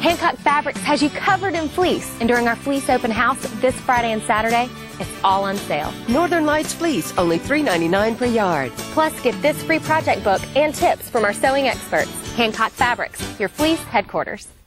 Hancock Fabrics has you covered in fleece. And during our fleece open house this Friday and Saturday, it's all on sale. Northern Lights fleece, only $3.99 per yard. Plus, get this free project book and tips from our sewing experts. Hancock Fabrics, your fleece headquarters.